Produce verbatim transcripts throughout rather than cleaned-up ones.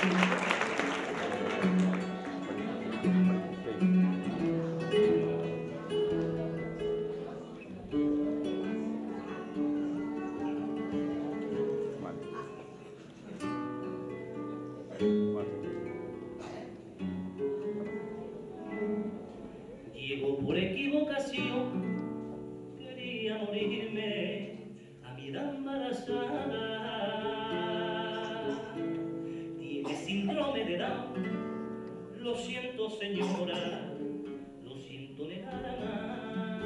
Llego por equivocación, quería morirme a mi edad embarazada. Tiene síndrome de Down, lo siento señora, lo siento negar.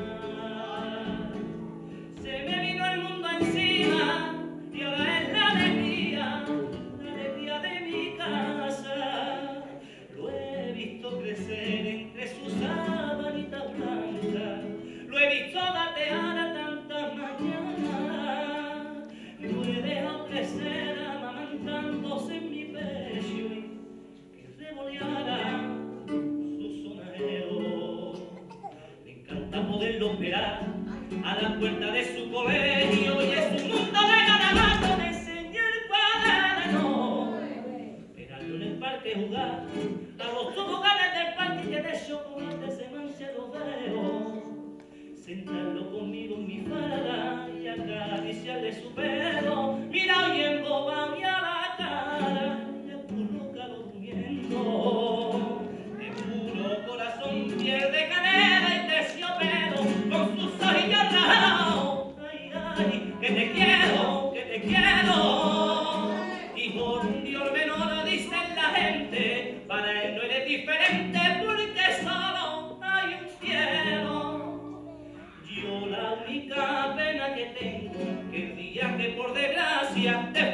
Se me vino el mundo encima y ahora es la alegría, la alegría de mi casa. Lo he visto crecer entre sus sabanitas blancas, lo he visto gatear a tantas mañanas, lo he dejado crecer amamantándose en mi pecho y que revoleara su sonajero. Me encanta poderlo esperar a la puerta de su colegio y es un mundo de garabato, me enseñé el cuaderno. Esperarlo en el parque jugar a los toboganes del parque que de chocolate se mancha los dedos. Sentarlo conmigo en mi falda y acariciarle su pelo. Mira hoy embobado y a la cara y acurrucado durmiendo. De puro corazón, piel de canela y terciopelo, con sus ojillos rajados. Ay, ay, que te quiero, que te quiero. Hijo de un Dios menor, dicen la gente, para él no eres diferente porque solo hay un cielo. Yo la única pena que tengo, que el día que por desgracia te